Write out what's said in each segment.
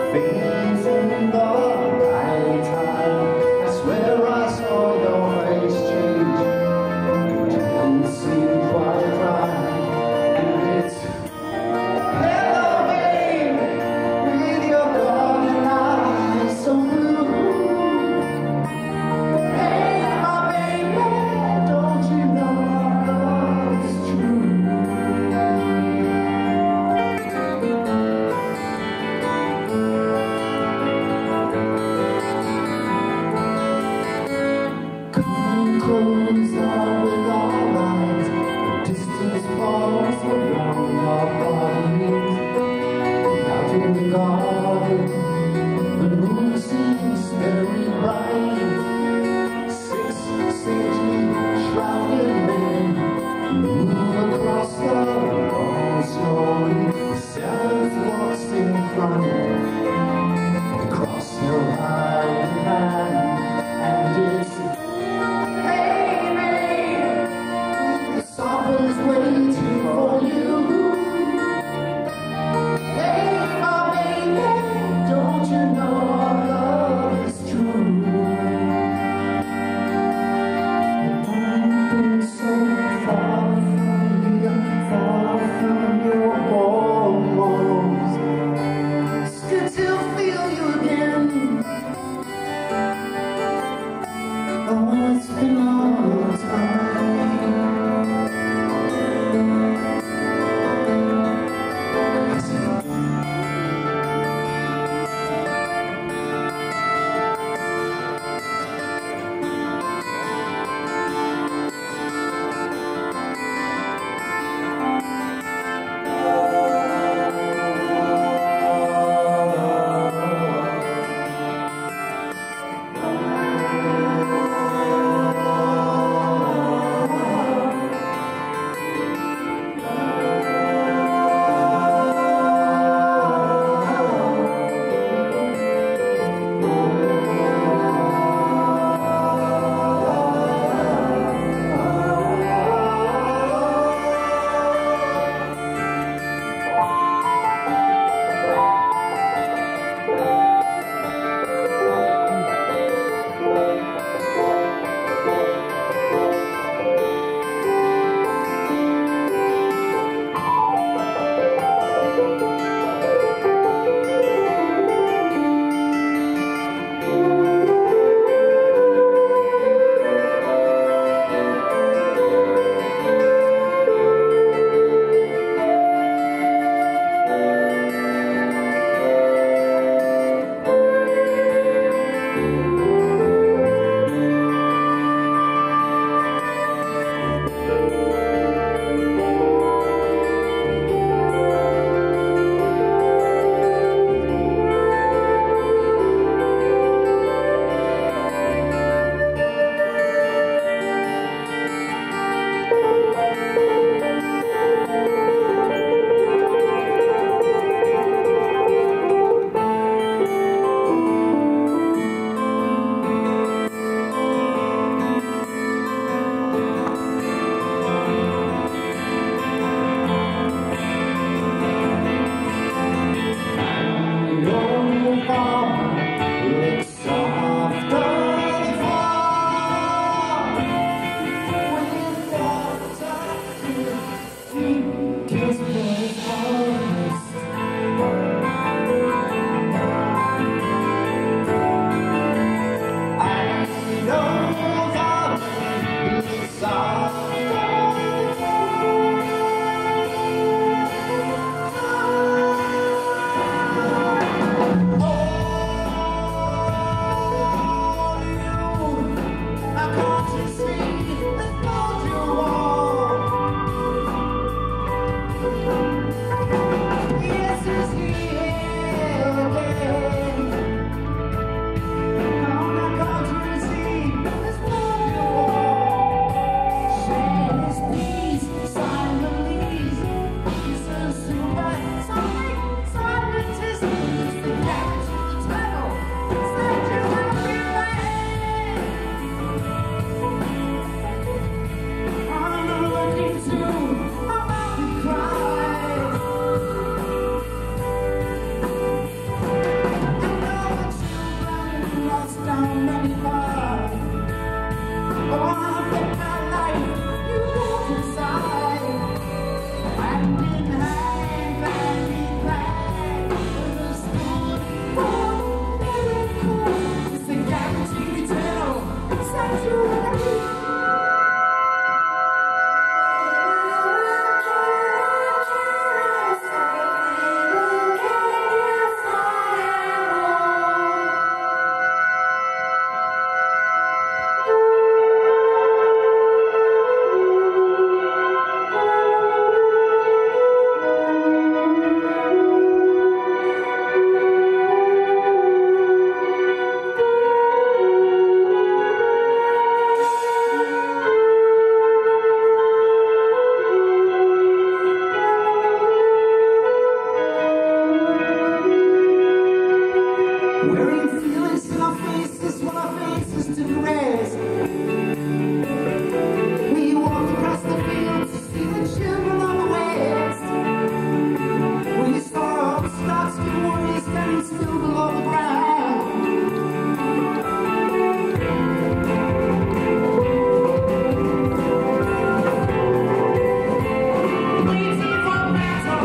Things in the night time, I swear I saw your face change. You didn't seem quite right, and it's hello, babe, with your golden eyes so blue. Hey, my baby, don't you know our love is true? Wearing feelings in our faces when our faces took rest. We walked across the fields to see the children of the West. We saw all the dark-skinned warriors standing still below the ground. Waiting for battle.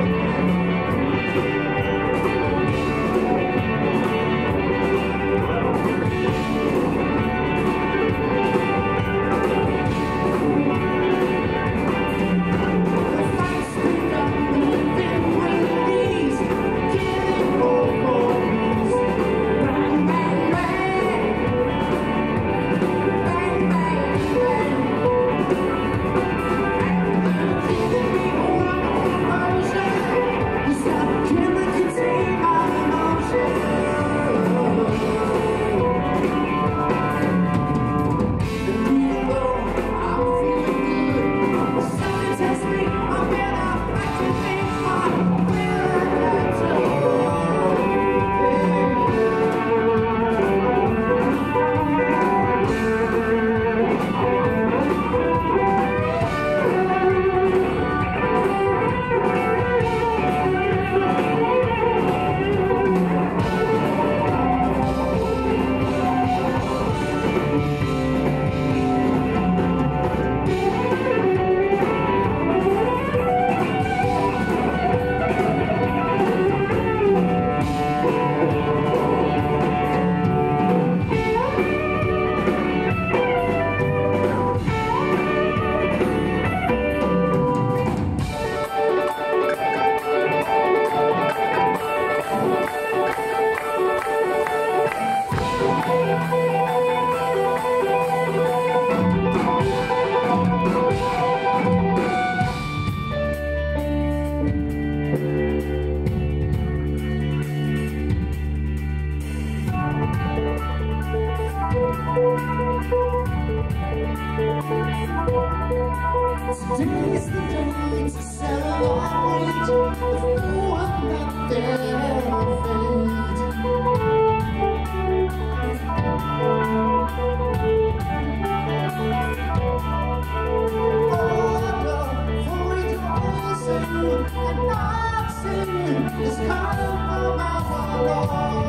Today is the day to celebrate the one that their fate. Order for rejoicing and dancing is coming from our Lord.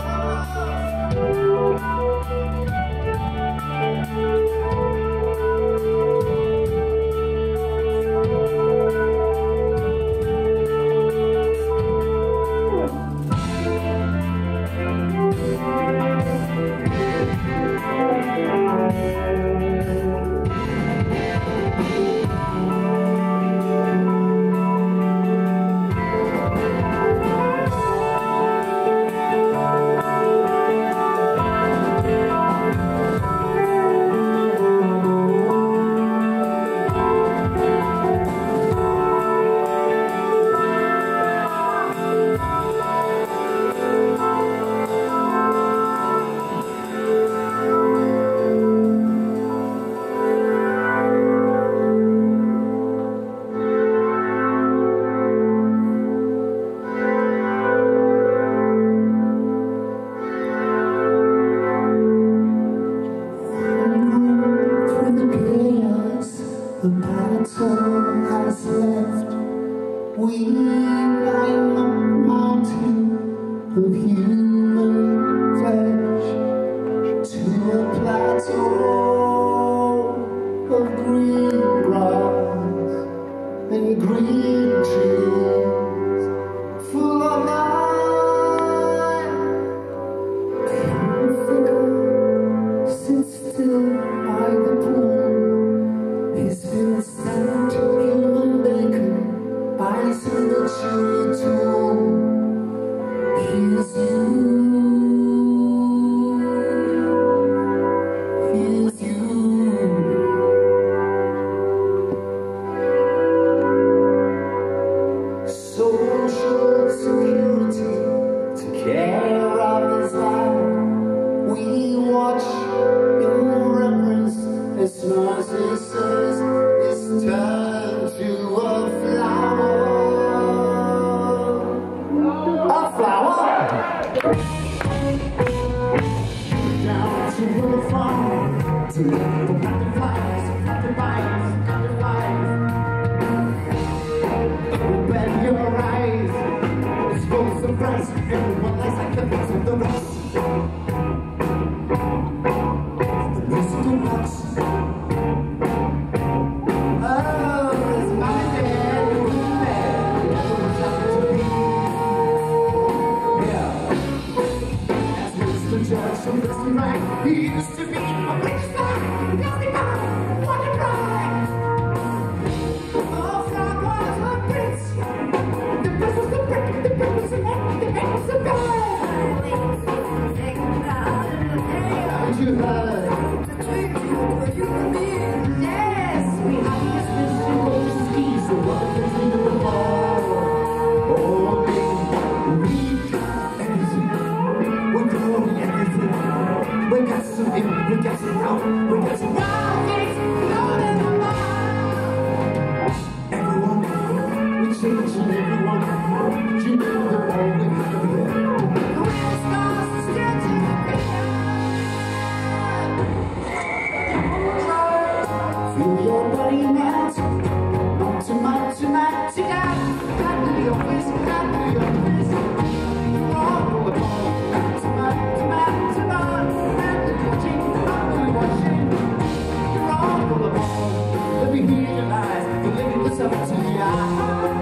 The battle has left. We climb a mountain of human flesh to a plateau of green grass and green trees full of life. A young figure sits still by the pool. He's been sent human bacon by some cherry tool. He's you. He's you. Social security to care of his life. We watch in reverence as narcissus is turned to a flower. A flower? butterflies, butterflies, butterflies. Open your eyes, it's full of surprise. Everyone lies like a box with the rest. The musical box. Oh, it's my bad, really bad. Everyone's happy to be. Yeah. That's Mr. Judge from Mr. Right. He used to be a rich man. Now he got what a pride. Oh, Frog was a prince. The prince was the brick, the brick was the egg was the bread. Haven't you heard? Yes, we have this mission called the skis. So what if it's in the ball? Oh, baby, we got everything. We're growing everything. We got some in, we got some out, we got some wild things. Everyone, we changing everyone. You know the all we have here. The real stars are still to be. Feel your body melt. Tonight, tonight, tonight. Got to your face, got to your face. Roll the ball. Tonight, tonight, tonight. Got to your cheek, got to your cheek. Roll the ball. Let me hear your lies. Believe it's up to the eye.